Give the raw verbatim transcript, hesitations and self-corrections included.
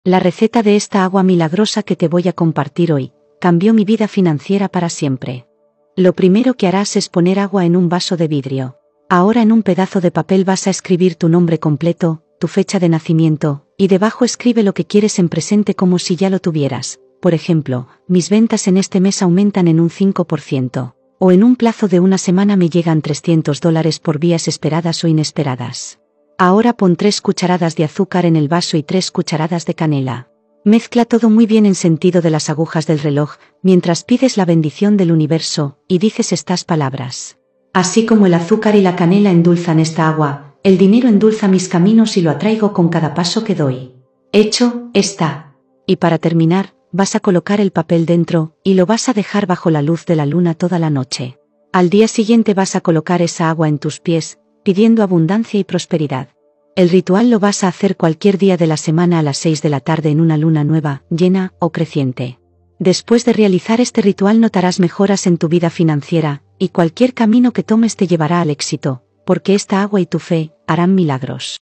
La receta de esta agua milagrosa que te voy a compartir hoy, cambió mi vida financiera para siempre. Lo primero que harás es poner agua en un vaso de vidrio. Ahora en un pedazo de papel vas a escribir tu nombre completo, tu fecha de nacimiento, y debajo escribe lo que quieres en presente como si ya lo tuvieras. Por ejemplo, mis ventas en este mes aumentan en un cinco por ciento. O en un plazo de una semana me llegan trescientos dólares por vías esperadas o inesperadas. Ahora pon tres cucharadas de azúcar en el vaso y tres cucharadas de canela. Mezcla todo muy bien en sentido de las agujas del reloj, mientras pides la bendición del universo, y dices estas palabras. Así como el azúcar y la canela endulzan esta agua, el dinero endulza mis caminos y lo atraigo con cada paso que doy. Hecho está. Y para terminar, vas a colocar el papel dentro, y lo vas a dejar bajo la luz de la luna toda la noche. Al día siguiente vas a colocar esa agua en tus pies, pidiendo abundancia y prosperidad. El ritual lo vas a hacer cualquier día de la semana a las seis de la tarde en una luna nueva, llena o creciente. Después de realizar este ritual notarás mejoras en tu vida financiera, y cualquier camino que tomes te llevará al éxito, porque esta agua y tu fe harán milagros.